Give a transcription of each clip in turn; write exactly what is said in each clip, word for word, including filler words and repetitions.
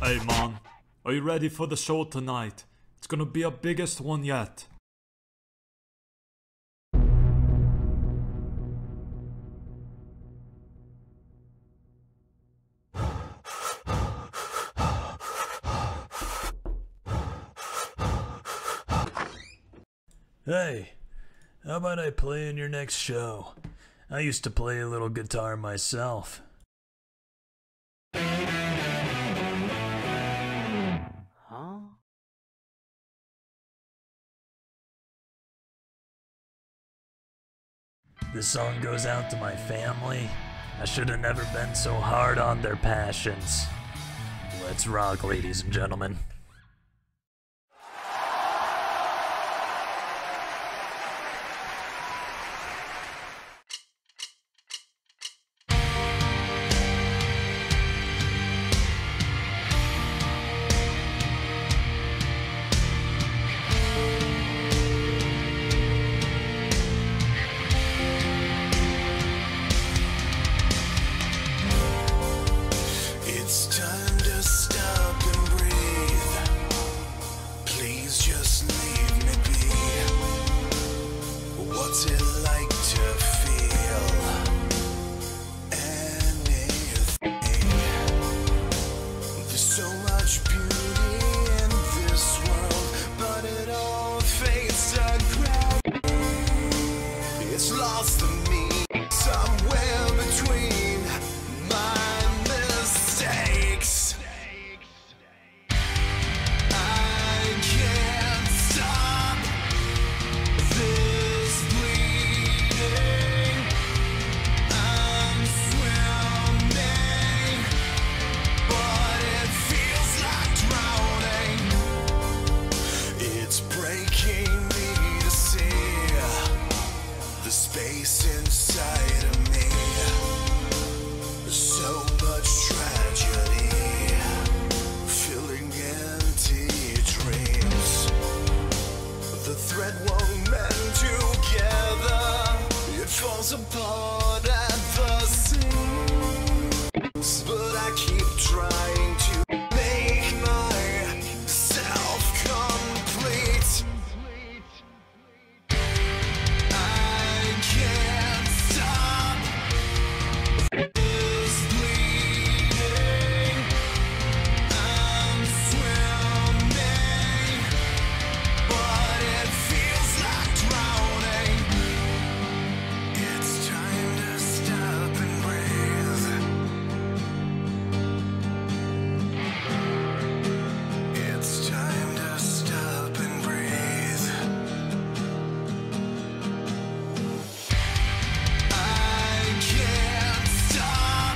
Hey man, are you ready for the show tonight? It's gonna be our biggest one yet. Hey, how about I play in your next show? I used to play a little guitar myself. Huh? This song goes out to my family. I should have never been so hard on their passions. Let's rock, ladies and gentlemen. It's time to stop and breathe. Please just leave me be. What's it like to feel anything? There's so much beauty in this world, but it all fades to gray. It's lost to me somewhere between my mistakes. I can't stop this bleeding. I'm swimming, but it feels like drowning. It's breaking me to see the space inside of me. So much tragedy, filling empty dreams. The thread won't mend together, it falls apart at the seams. But I keep trying to make myself complete. I can't stop this bleeding. I'm swimming, but it feels like drowning. It's time to stop and breathe. It's time to stop and breathe. I can't stop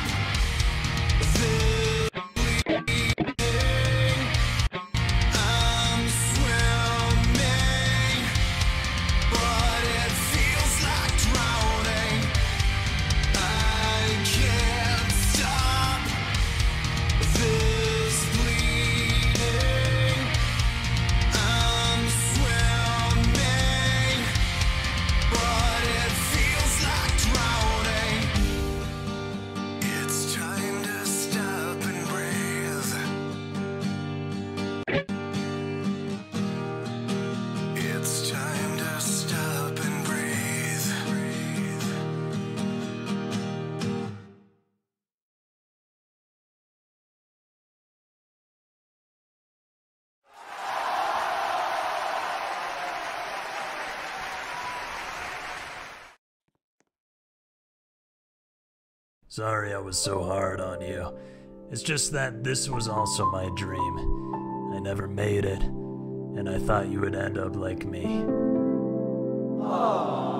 this bleeding. I'm swimming, but it feels like drowning. I can't stop this bleeding. I'm swimming, but it feels like drowning. It's time to stop and breathe. It's time to stop and breathe. Sorry I was so hard on you. It's just that this was also my dream. I never made it, and I thought you would end up like me. Aww.